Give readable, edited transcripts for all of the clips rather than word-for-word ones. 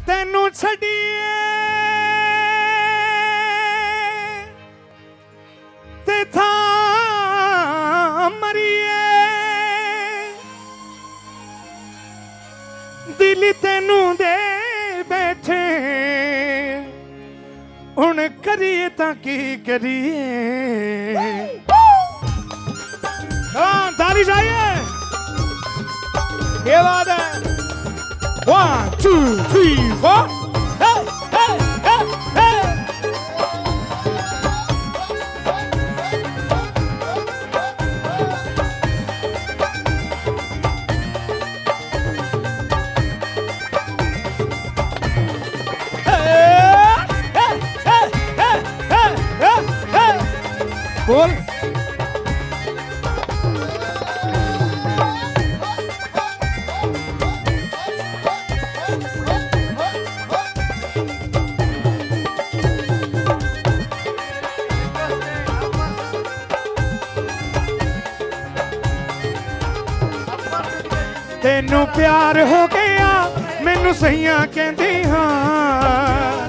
तेनू छड़िए ते था मरिए दिल तेनू दे बैठे हुण करिए तां की करिए। हाँ ताली चाहिए। ये बात है। 1 2 3 4 hey hey hey hey बोल तेनू प्यार हो गया मैनू सैया कहती हाँ।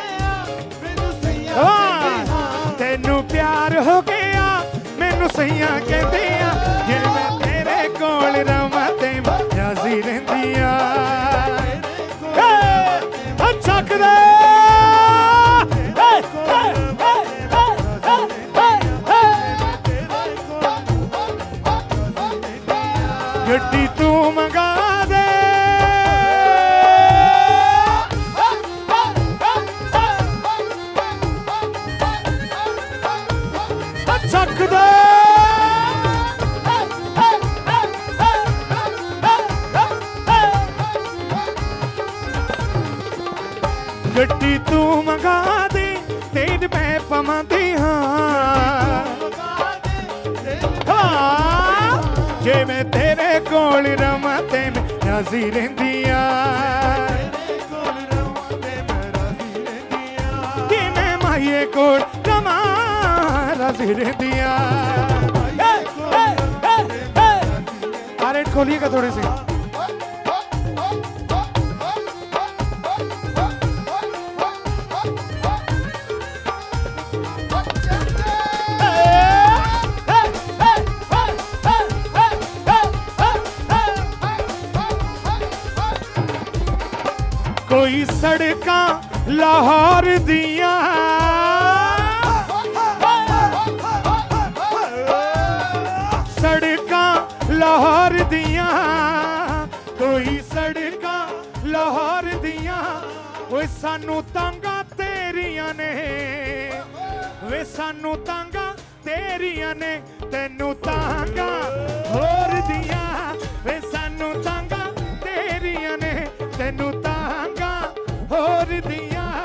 तेनू प्यार हो गया मैनू सैया कहती हाँ। जे मैं तेरे कोल रवां ते राजी रहिंदियां। चक दे गड्डी तू मंगा दे। चक दे गड्डी तू मंगा दे तेज मैं पवांदी हाँ। जे मैं तेरे कोल रवां ते मैं राजी रहिंदियां। कि मैं माहिए कोल रवां राजी रहिंदियां। अरे खोलिएगा थोड़ी सी। कोई सड़कां लाहौर दियां सड़कां लाहौर दियां कोई सड़कां लाहौर दियां वे सानू तांगा तेरियां ने वे सानू तांगा तेरियां ने तेनू तांगा होर दियां वे सानू तांगा तेरियां ने तेनू तांगा होर दियां।